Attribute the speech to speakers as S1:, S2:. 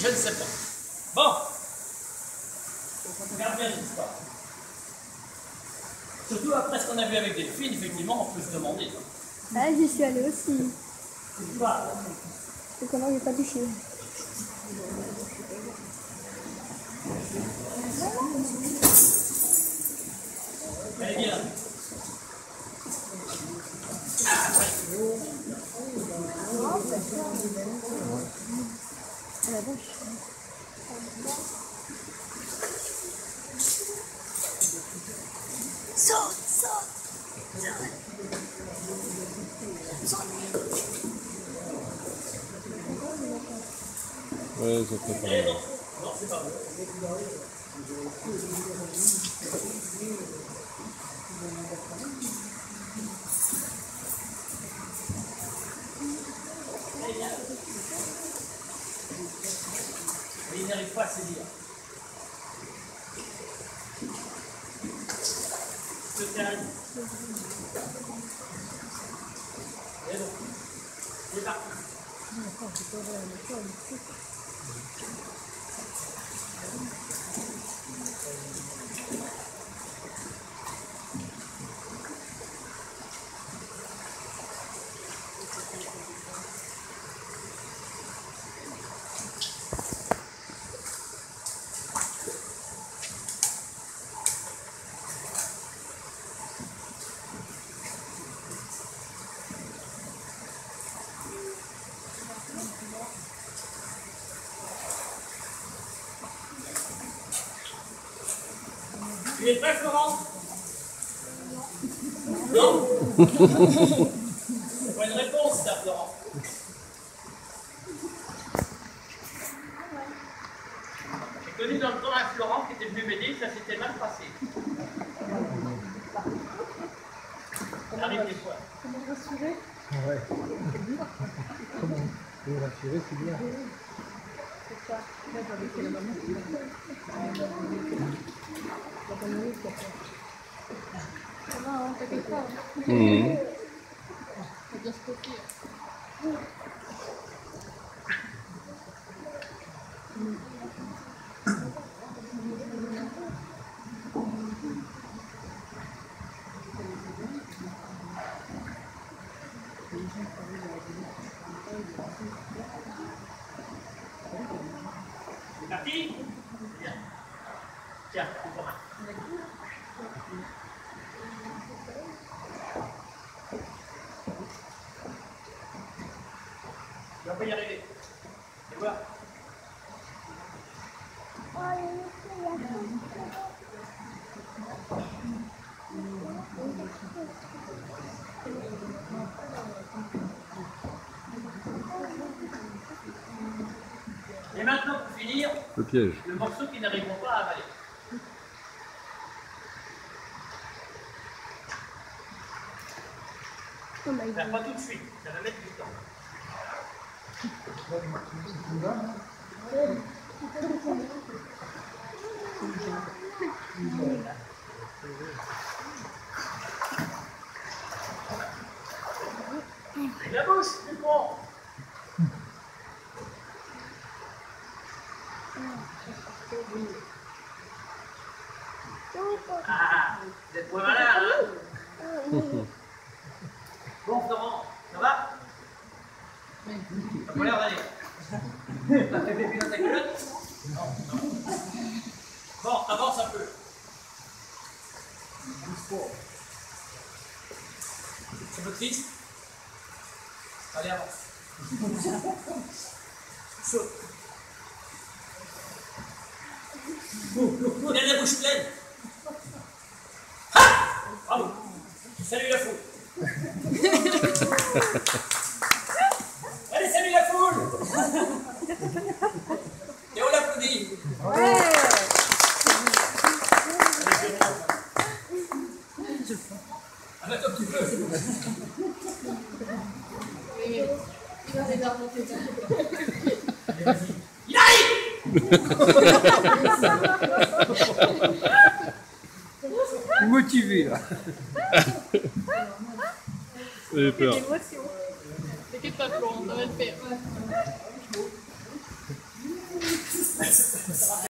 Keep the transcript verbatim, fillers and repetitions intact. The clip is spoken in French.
S1: Je ne sais pas. Bon. Regarde bien l'histoire. Surtout après ce qu'on a vu avec Delphine, effectivement, on peut se demander.
S2: Ah, j'y suis allée aussi.
S1: C'est quoi?
S2: C'est comment j'ai pas touché.
S1: Allez, bien.
S2: Ah la vache. Saute, saute.
S3: Ouais, ça fait pas mal.
S1: Non, c'est pas vrai. Il n'arrive pas à saisir. Se calme. Et donc, c'est parti. Tu es prêt, Florent? Non? C'est pas une réponse, ça, Florent. J'ai connu dans le temps un Florent qui était venu m'aider, ça s'était mal passé. Ça arrive des fois.
S2: Comment rassurer?
S4: Ouais. Comment le rassurer, c'est bien.
S2: C'est ça. Là, j'avais fait la maman. Ça va, hein, t'inquiète pas.
S3: Mmh.
S2: Ça doit se copier.
S1: C'est parti? Bien. Tiens, c'est pas mal. Tu vas pas y arriver. Tu vois? Et maintenant, pour finir,
S3: Le piège.
S1: le morceau qu'ils n'arriveront pas à avaler.
S2: Oh my
S1: Enfin,
S2: god.
S1: pas tout de suite, ça va mettre du temps. Et la bouche, tu prends. Ah, vous êtes moins malin, hein? Bon, Florent, ça va? T'as pas l'air d'aller. T'as fait pipi dans ta culotte? Non, non. Bon, avance un peu. C'est votre fils? Allez, avance. Saute. Il a la bouche pleine. Ah! Bravo. Salut la foule. Allez, salut la foule. Et on l'applaudit.
S2: Ouais.
S1: Ah bah comme tu peux. Il arrive.
S4: Motivé là.
S3: J'ai peur.
S2: T'inquiète pas, Florent, ça va le faire.
S1: ça va.